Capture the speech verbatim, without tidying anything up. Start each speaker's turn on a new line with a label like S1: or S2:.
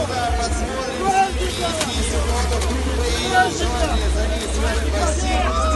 S1: сюда, посмотрим, какие секунды, вы ее желание зависит в бассейн.